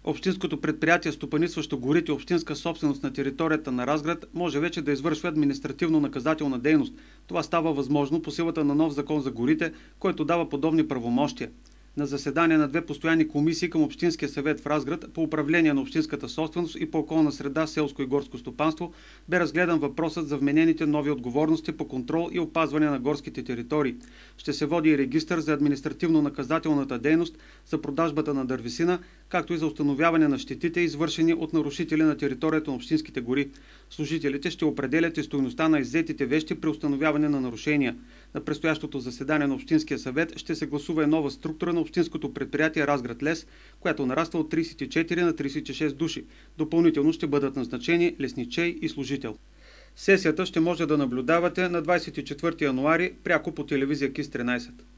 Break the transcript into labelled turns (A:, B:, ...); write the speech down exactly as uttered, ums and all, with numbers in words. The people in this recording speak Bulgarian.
A: Общинското предприятие, стопанисващо горите, общинска собственост на територията на Разград, може вече да извършва административно-наказателна дейност. Това става възможно по силата на нов закон за горите, който дава подобни правомощия. На заседание на две постоянни комисии към Общинския съвет в Разград по управление на общинската собственост и по околна среда, селско и горско стопанство бе разгледан въпросът за вменените нови отговорности по контрол и опазване на горските територии. Ще се води и регистър за административно-наказателната дейност за продажбата на дървесина, както и за установяване на щетите, извършени от нарушители на територията на общинските гори. Служителите ще определят и стойността на иззетите вещи при установяване на нарушения. На предстоящото заседание на Общинския съвет ще се гласува и нова структура на Общинското предприятие Разград Лес, която нараства от тридесет и четири на тридесет и шест души. Допълнително ще бъдат назначени лесничей и служител. Сесията ще може да наблюдавате на двадесет и четвърти януари пряко по телевизия КИС тринадесет.